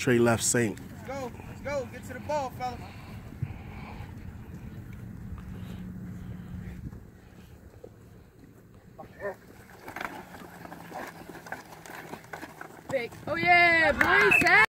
Trey left Saint. Let's go. Get to the ball, fella. Big. Oh yeah, boy,